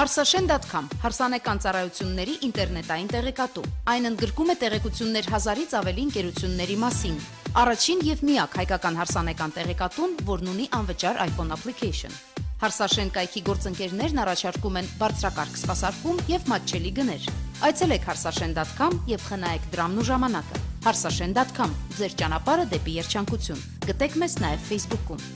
Harsashen.com հարսանեկան ծառայությունների ինտերնետային տեղեկատու։ Այն ընդգրկում է տեղեկություններ 1000-ից ավելի ընկերությունների մասին։ Առաջին եւ միակ հայկական հարսանեկան տեղեկատուն, որն ունի անվճար iPhone application։ Harsashen կայքի գործընկերներն առաջարկում են բարձրակարգ սպասարկում եւ մատչելի գներ։ Այցելեք harsashen.com եւ խնայեք դրամն ու ժամանակը։ Harsashen.com ձեր ճանապարհը դեպի երջանկություն։ Գտեք մեզ նաեւ Facebook-ում։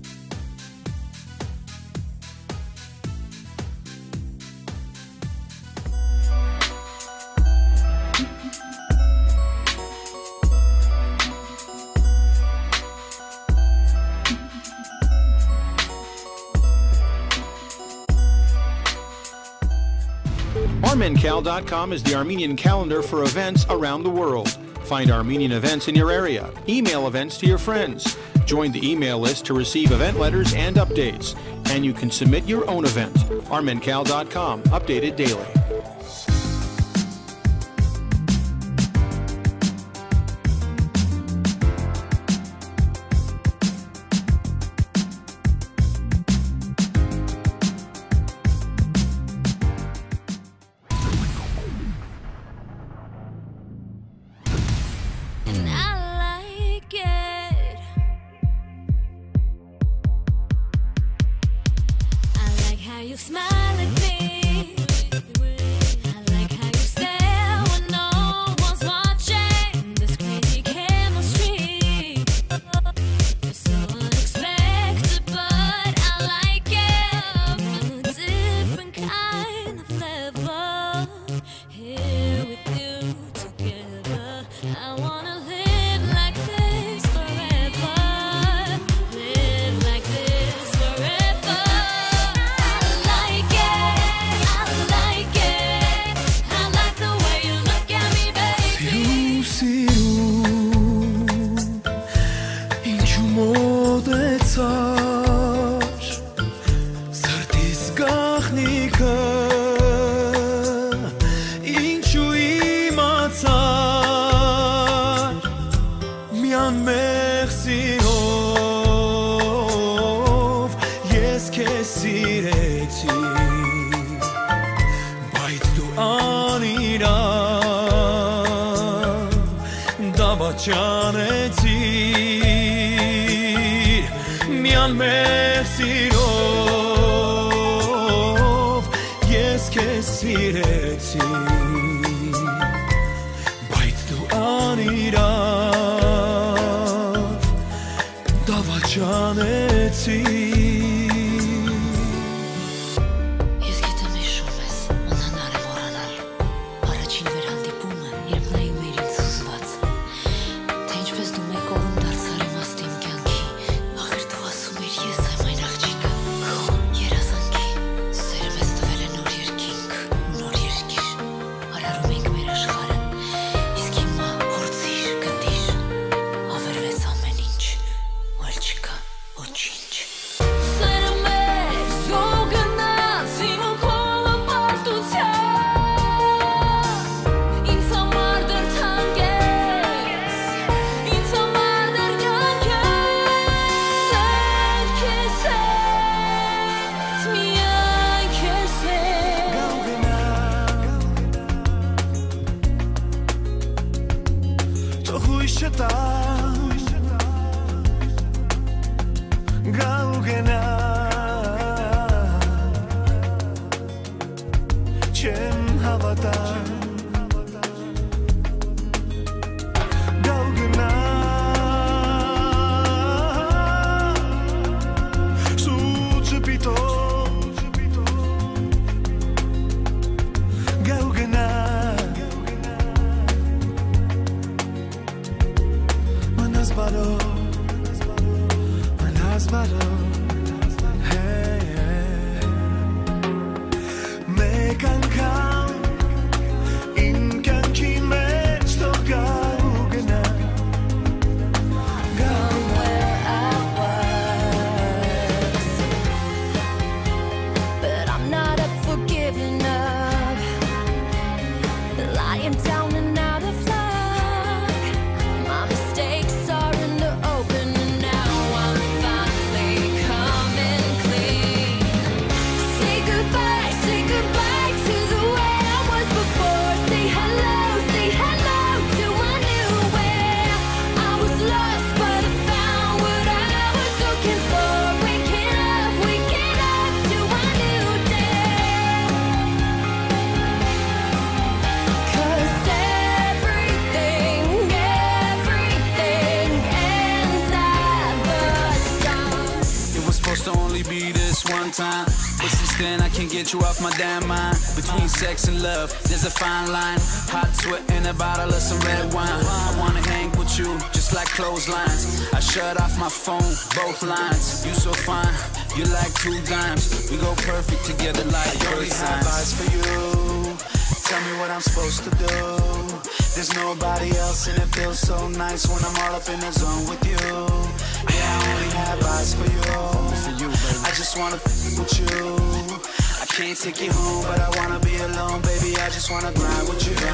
Armencal.com is the Armenian calendar for events around the world. Find Armenian events in your area. Email events to your friends. Join the email list to receive event letters and updates. And you can submit your own event. Armencal.com, updated daily. You smile at me. I like how you stare when no one's watching. This crazy chemistry. You're so unexpected, but I like it. On a different kind of level. Here with you together. I wanna live like this forever. Live like this forever. Միան մեր սիրով ես քեզ սիրեցի բայց դու անիրավ դավաճանեցի Ես գիտեմ հիշում ես մնանալ է մոռանալ առաջին մեր հանդիպումը երբ նայում էիր ինձ հուզված թե ինչպես դու մեկ օրում դարձար իմաստ իմ կյանքի ախր դու ասում էիր ես եմ այն աղջիկը երազանքի սերը մեզ տվել է նոր երկինք նոր երկիր արարում ենք մեր աշխարհը իսկ հիմա փորձիր գտիր ավերվեց ամեն ինչ ու էլ չկա ոչինչ Սերը մեզ զուգնաց իմ ու քո ապարտության ինձ համար դեռ թանկ ես ինձ համար դեռ կյանք ես քեզ հետ միայն քեզ հետ Թող հույս չտա Գա ու գնա Չեմ հավատա Գա ու գնա Սուջը պիտով Գա ու գնա Մնաս բարով Մնաս բարով Մեկ անգամ իմ կյանքի մեջ թող գա ու գնա Գա where I was but I'm not up for giving up lying down and out of luck my mistakes are in the time. But since then I can't get you off my damn mind. Between sex and love, there's a fine line. Hot sweat and a bottle of some red wine. I wanna hang with you, just like clotheslines. I shut off my phone, both lines. You so fine, you're like 2 dimes. We go perfect together like bird signs. I only have eyes for you. Tell me what I'm supposed to do. There's nobody else and it feels so nice when I'm all up in the zone with you. Yeah, I only have eyes for you. I just wanna with you. I can't take you home, but I wanna be alone, baby. I just wanna grind with you.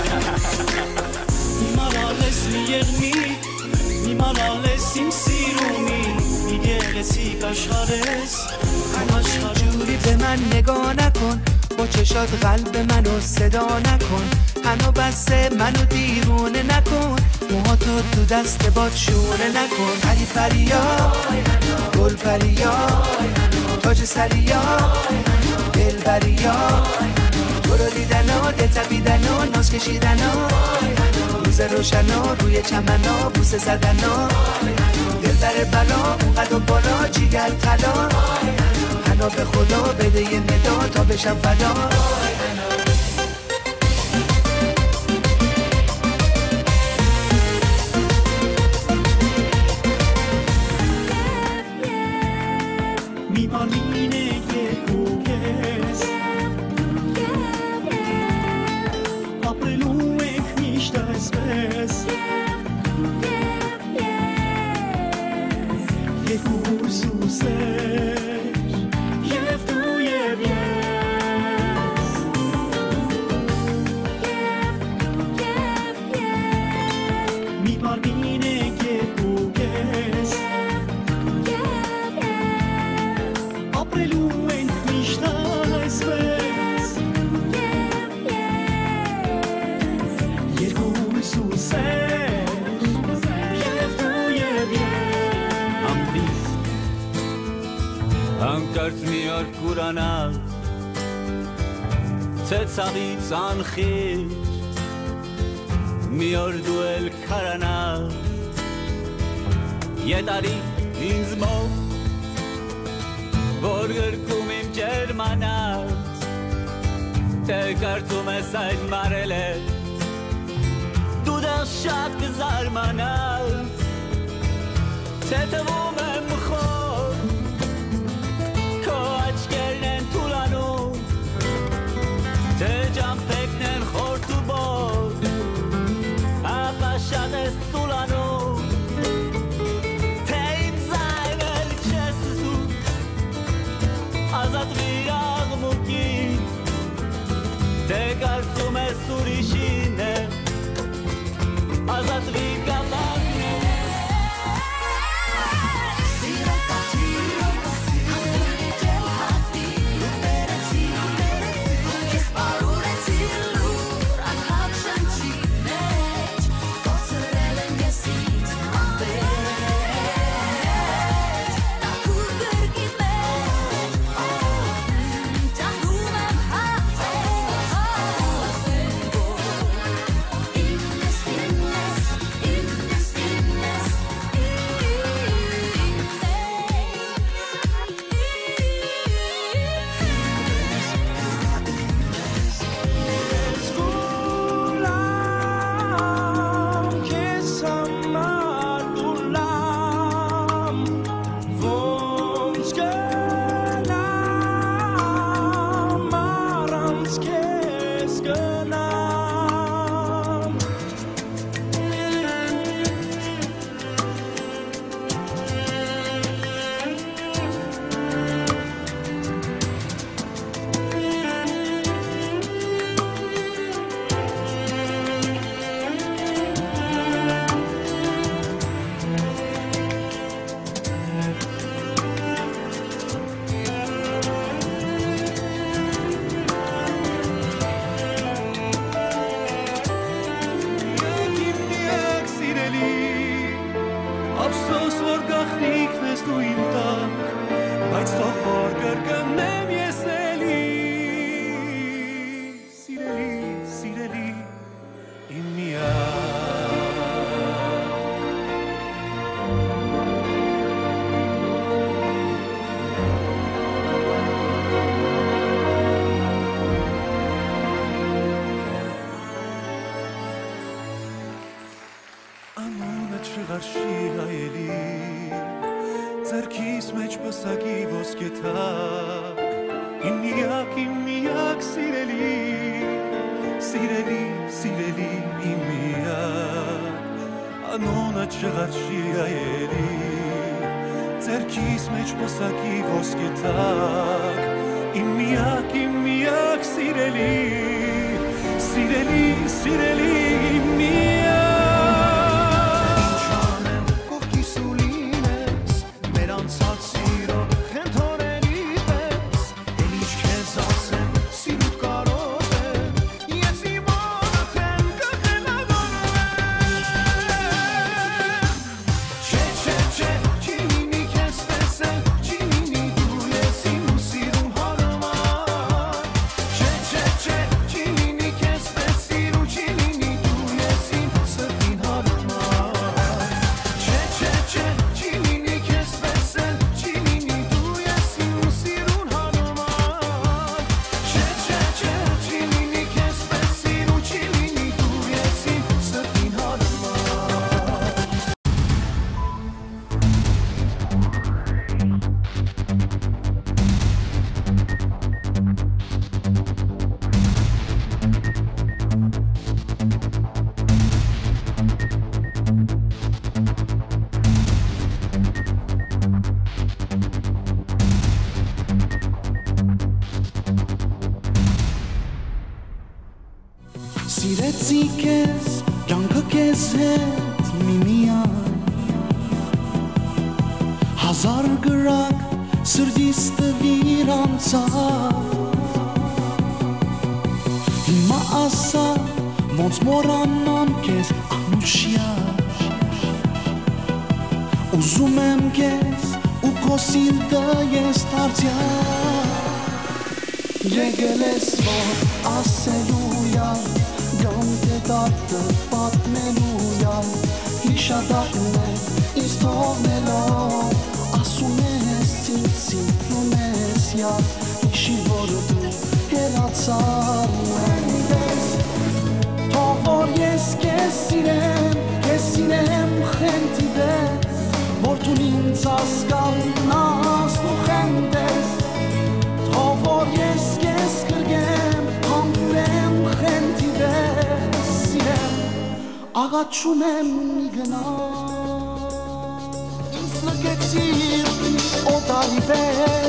جوری به من نگاه نکن، با چشات قلب منو صدا نکن، هنو بسته منو دیوونه نکن، موهاتو تو دست باد شونه نکن. پری پریا گل پریا تاج سریا دل بریا تو رو دیدن و دل تپیدن و ناز کشیدن و روز روشن و روی چمن و بوسه زدن و دل بر بلا اونقدر بالا جیگر طلا، حنا به خدا بده یه ندا تا بشم فدا. Ցեցաղից անխիչ մի օր դու էլ քարանաս Ետարի ինձ մոտ որ գրկում իմ ջերմանաս Թե կարծում ես այդ մարել է դու դեռ շատ կզարմանաս Թե թվում եմ խոր քո աչքերն են թուլանում Թե ջամփեքն են խորթ ու բոտ ապա շատ ես թուլանում Թե իմ ձայնը չես զում ազատվի աղմուկին Թե կարծում ես ուրիշին է ազատվի կամակն է Անոնը չղարշի հայելի ձեռքիս մեջ պսակի ոսկե թակ իմ միակ սիրելի սիրելի իմ միակ անոնը չղարշի հայելի ձեռքիս մեջ պսակի ոսկե թակ իմ միակ սիրելի իմ միակ Սիրեցի քեզ, կյանքը քեզ հետ միմիան Հազար գրակ սրտիս տվիր անցավ Հիմա ասա, ոնց մոռանամ քեզ անուշյալ Ուզում եմ քեզ ու քո սիրտը ես դարձյալ Եկել ես որ ասելույալ Գամ թե դատը պատմելույալ Հիշադակն է ինձ թողնելով Ասում ես սիրտում ես յալ Հիշի որ դու հերացար ես Թող որ ես քեզ սիրեմ խենթի դես Որ դու ինձ ասկալնաս ու խենտես Թող որ ես քեզ կրգեմ հանգրեմ խենթի դես Սիրեմ աղաչում եմ մի գնա Ինձ լգեցիր օտարի պես